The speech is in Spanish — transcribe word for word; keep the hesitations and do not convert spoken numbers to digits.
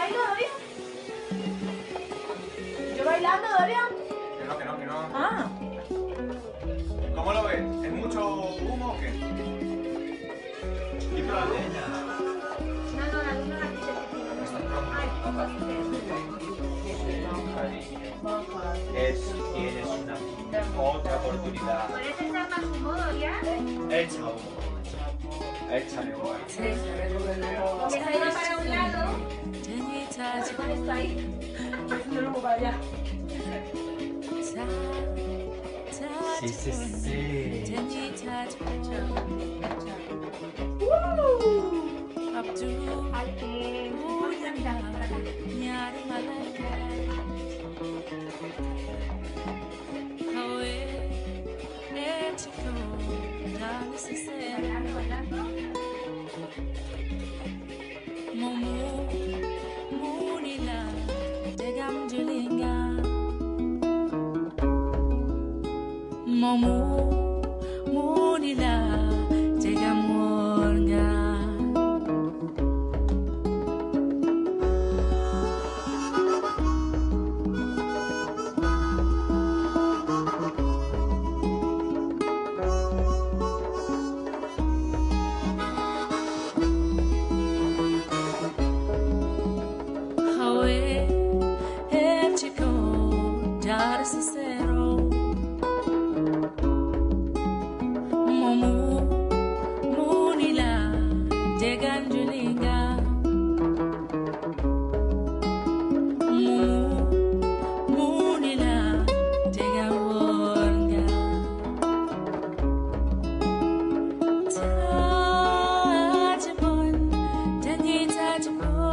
bailo, Dorian? ¿Yo bailando, Dorian? Que no, que no, que no. Ah. ¿Cómo lo ves? ¿Es mucho humo o qué? ¿Y por la leña? No, no, la luna la quise que ay, poco Es, tienes una otra oportunidad. ¿Puedes echar más humo, Dorian? Echa humo. Échale humo. Deja ir para un lado. Pon esto ahí. No lo para allá. Sí, sí, sí. Arte. Pones la mitad para acá. Bailando, bailando. Momu munila tegamorga Hawe el chico dar sincero Touch